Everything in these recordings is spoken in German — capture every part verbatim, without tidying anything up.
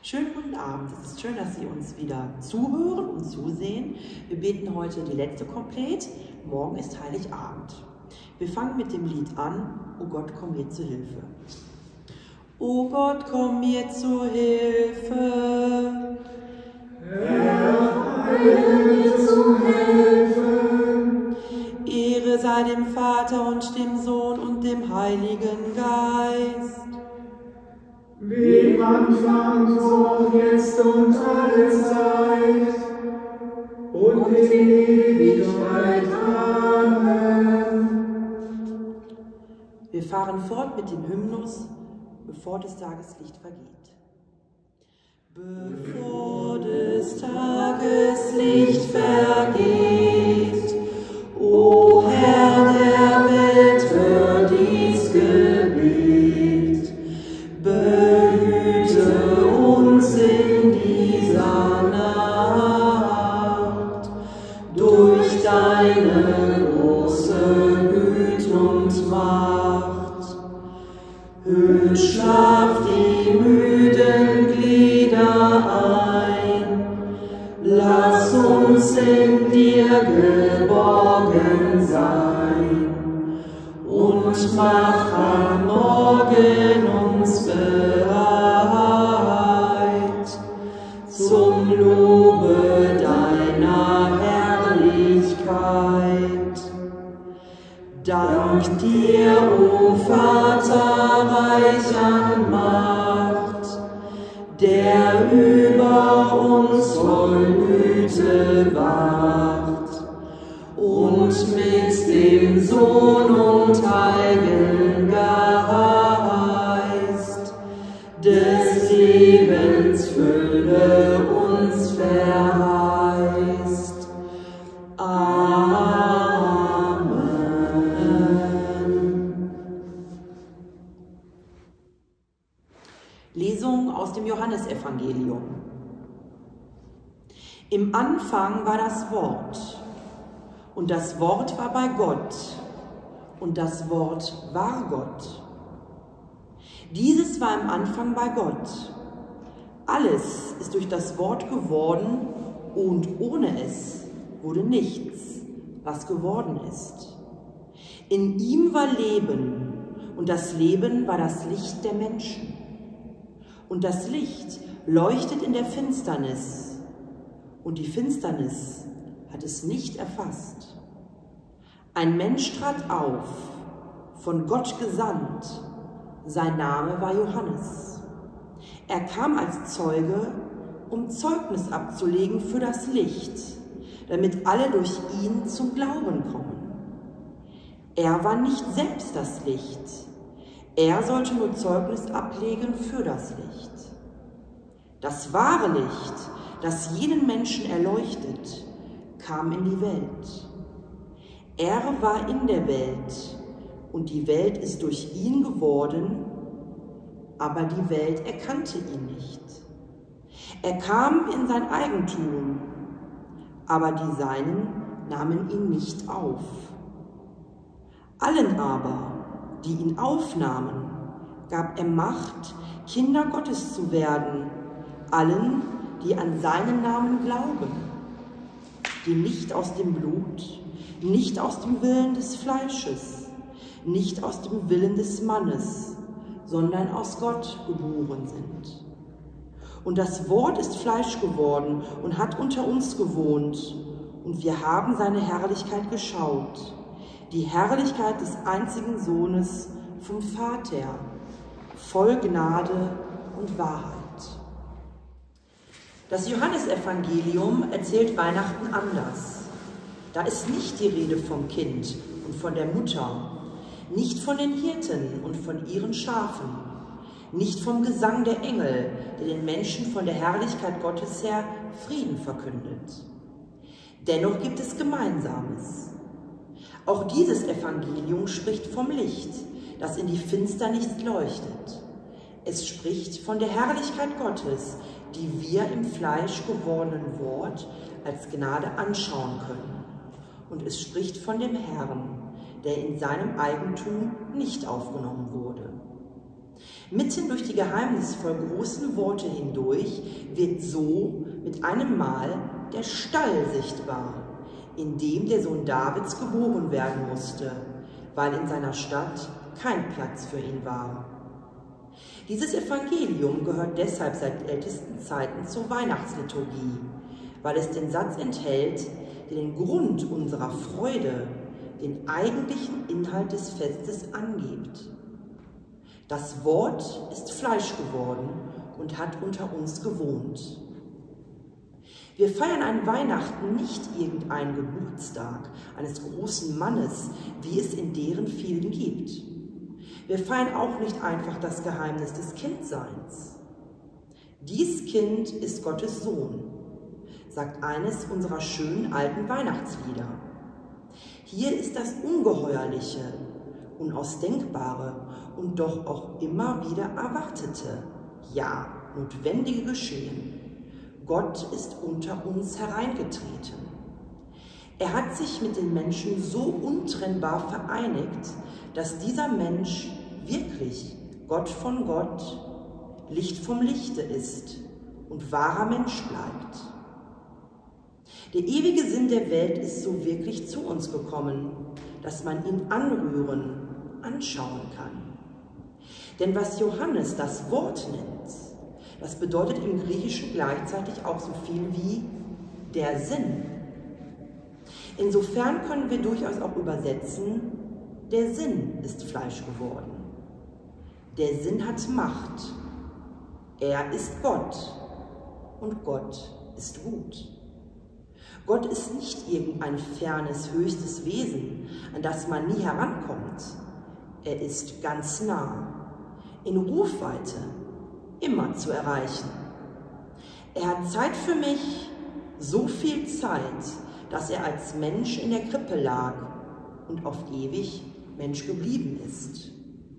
Schönen guten Abend, es ist schön, dass Sie uns wieder zuhören und zusehen. Wir beten heute die letzte Komplett, morgen ist Heiligabend. Wir fangen mit dem Lied an, O Gott, komm mir zu Hilfe. O Gott, komm mir zu Hilfe. Herr, eile mir zu helfen. Ehre sei dem Vater und dem Sohn und dem Heiligen Geist. Wie im Anfang, so auch jetzt und alle Zeit und in Ewigkeit. Amen. Wir fahren fort mit dem Hymnus, bevor das Tageslicht vergeht. Bevor des Tageslicht vergeht, o Herr der Welt, hör dies Gebet. Behüte uns in dieser Nacht durch deine große Güte und Macht. Hüll Schlaf die müden Glieder ein, lass uns in dir geborgen sein und mach am Morgen uns bereit zum Lobe deiner Herrlichkeit. Dank dir, o Vater, reich an Macht, der über uns voll Güte wacht und mit dem Sohn und Heiligen Geist des Lebens Fülle uns verheißt. Amen. Lesung aus dem Johannesevangelium. Im Anfang war das Wort, und das Wort war bei Gott, und das Wort war Gott. Dieses war im Anfang bei Gott. Alles ist durch das Wort geworden, und ohne es wurde nichts, was geworden ist. In ihm war Leben, und das Leben war das Licht der Menschen. Und das Licht leuchtet in der Finsternis, und die Finsternis hat es nicht erfasst. Ein Mensch trat auf, von Gott gesandt, sein Name war Johannes. Er kam als Zeuge, um Zeugnis abzulegen für das Licht, damit alle durch ihn zum Glauben kommen. Er war nicht selbst das Licht, er sollte nur Zeugnis ablegen für das Licht. Das wahre Licht, das jeden Menschen erleuchtet, kam in die Welt. Er war in der Welt, und die Welt ist durch ihn geworden, aber die Welt erkannte ihn nicht. Er kam in sein Eigentum, aber die Seinen nahmen ihn nicht auf. Allen aber, die ihn aufnahmen, gab er Macht, Kinder Gottes zu werden, allen, die an seinen Namen glauben, die nicht aus dem Blut, nicht aus dem Willen des Fleisches, nicht aus dem Willen des Mannes, sondern aus Gott geboren sind. Und das Wort ist Fleisch geworden und hat unter uns gewohnt, und wir haben seine Herrlichkeit geschaut, die Herrlichkeit des einzigen Sohnes vom Vater, voll Gnade und Wahrheit. Das Johannesevangelium erzählt Weihnachten anders. Da ist nicht die Rede vom Kind und von der Mutter, nicht von den Hirten und von ihren Schafen, nicht vom Gesang der Engel, der den Menschen von der Herrlichkeit Gottes her Frieden verkündet. Dennoch gibt es Gemeinsames. Auch dieses Evangelium spricht vom Licht, das in die Finsternis leuchtet. Es spricht von der Herrlichkeit Gottes, die wir im Fleisch gewordenen Wort als Gnade anschauen können. Und es spricht von dem Herrn, der in seinem Eigentum nicht aufgenommen wurde. Mitten durch die geheimnisvoll großen Worte hindurch wird so mit einem Mal der Stall sichtbar, in dem der Sohn Davids geboren werden musste, weil in seiner Stadt kein Platz für ihn war. Dieses Evangelium gehört deshalb seit ältesten Zeiten zur Weihnachtsliturgie, weil es den Satz enthält, der den Grund unserer Freude, den eigentlichen Inhalt des Festes angibt. Das Wort ist Fleisch geworden und hat unter uns gewohnt. Wir feiern an Weihnachten nicht irgendeinen Geburtstag eines großen Mannes, wie es in deren vielen gibt. Wir feiern auch nicht einfach das Geheimnis des Kindseins. Dies Kind ist Gottes Sohn, sagt eines unserer schönen alten Weihnachtslieder. Hier ist das Ungeheuerliche, Unausdenkbare und doch auch immer wieder Erwartete, ja, notwendige Geschehen. Gott ist unter uns hereingetreten. Er hat sich mit den Menschen so untrennbar vereinigt, dass dieser Mensch wirklich Gott von Gott, Licht vom Lichte ist und wahrer Mensch bleibt. Der ewige Sinn der Welt ist so wirklich zu uns gekommen, dass man ihn anrühren, anschauen kann. Denn was Johannes das Wort nennt, das bedeutet im Griechischen gleichzeitig auch so viel wie der Sinn. Insofern können wir durchaus auch übersetzen, der Sinn ist Fleisch geworden. Der Sinn hat Macht. Er ist Gott und Gott ist gut. Gott ist nicht irgendein fernes, höchstes Wesen, an das man nie herankommt. Er ist ganz nah, in Rufweite, immer zu erreichen. Er hat Zeit für mich, so viel Zeit, dass er als Mensch in der Krippe lag und auf ewig Mensch geblieben ist.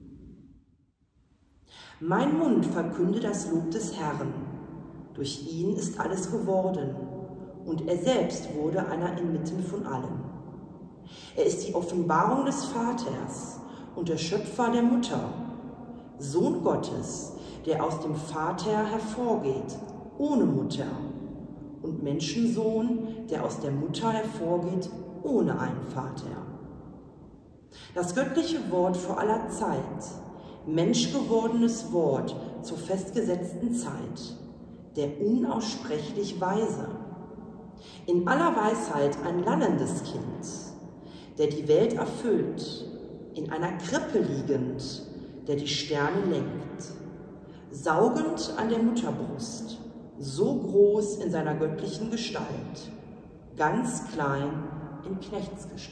Mein Mund verkünde das Lob des Herrn. Durch ihn ist alles geworden, und er selbst wurde einer inmitten von allen. Er ist die Offenbarung des Vaters und der Schöpfer der Mutter, Sohn Gottes, der aus dem Vater hervorgeht, ohne Mutter, und Menschensohn, der aus der Mutter hervorgeht, ohne einen Vater. Das göttliche Wort vor aller Zeit, menschgewordenes Wort zur festgesetzten Zeit, der unaussprechlich Weise, in aller Weisheit ein lalllendes Kind, der die Welt erfüllt, in einer Krippe liegend, der die Sterne lenkt, saugend an der Mutterbrust, so groß in seiner göttlichen Gestalt, ganz klein in Knechtsgestalt.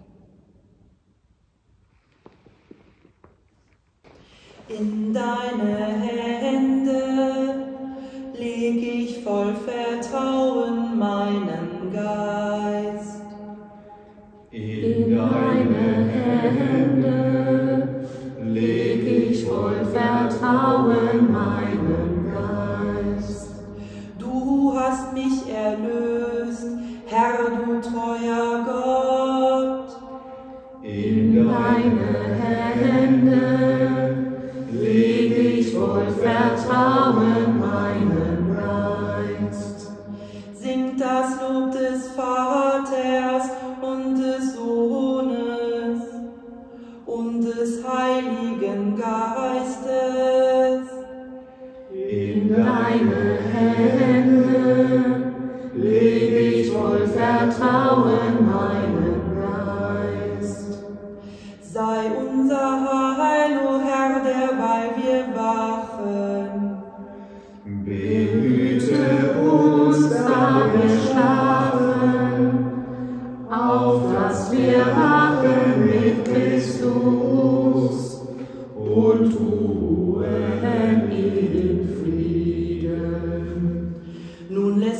In deine Hände leg ich voll Vertrauen meinen Geist. In deine Hände leg ich voll Vertrauen meinen Geist. Du hast mich erlöst, Herr, du treuer Gott. In deine Hände leg ich voll Vertrauen meinen Geist. Singt das Lob des Vaters und des Sohnes und des Heiligen Geistes. In deine Hände leg ich voll Vertrauen meinen Geist. Sei unser Heil, o Herr, derweil wir wachen. Behüte uns, da wir schlafen, auf dass wir wachen mit Christus und ruhen in Frieden. Nun lässt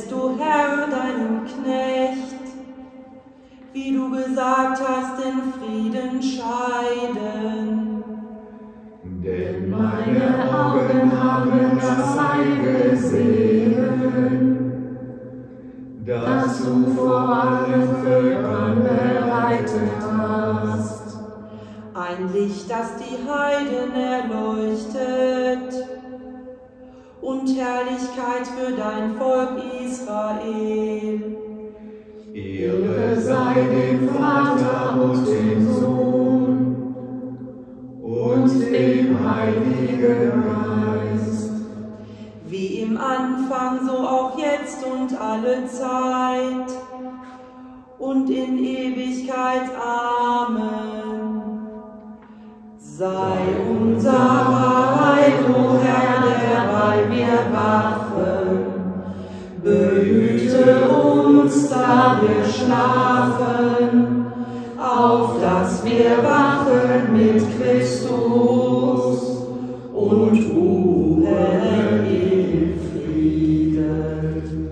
und Herrlichkeit für dein Volk Israel. Ehre sei dem Vater und dem Sohn und dem Heiligen Geist. Wie im Anfang, so auch jetzt und alle Zeit und in Ewigkeit. Amen. Sei unser Heil, o Herr, derweil wir wachen. Behüte uns, da wir schlafen, auf dass wir wachen mit Christus und ruhen in Frieden.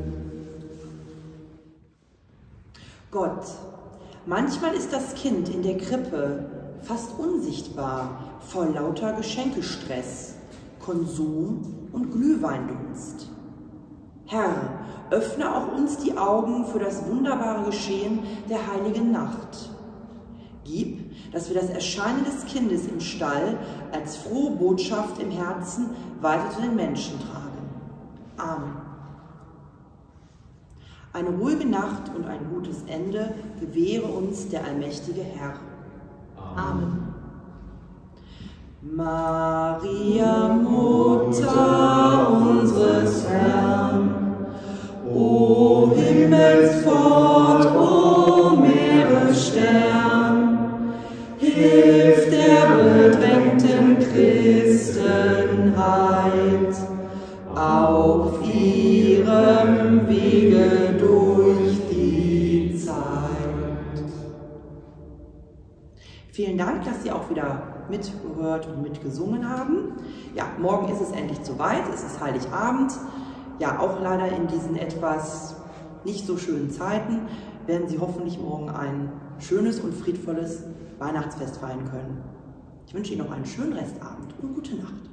Gott, manchmal ist das Kind in der Krippe fast unsichtbar vor lauter Geschenkestress, Konsum und Glühweindunst. Herr, öffne auch uns die Augen für das wunderbare Geschehen der heiligen Nacht. Gib, dass wir das Erscheinen des Kindes im Stall als frohe Botschaft im Herzen weiter zu den Menschen tragen. Amen. Eine ruhige Nacht und ein gutes Ende gewähre uns der allmächtige Herr. Amen. Maria, Mutter unseres Herrn, o Himmelspfort, o Meeresstern, hilf der bedrängten Christenheit auf ihrem Wege durch die Zeit. Vielen Dank, dass Sie auch wieder mitgehört und mitgesungen haben. Ja, morgen ist es endlich soweit, es ist Heiligabend. Ja, auch leider in diesen etwas nicht so schönen Zeiten werden Sie hoffentlich morgen ein schönes und friedvolles Weihnachtsfest feiern können. Ich wünsche Ihnen noch einen schönen Restabend und gute Nacht.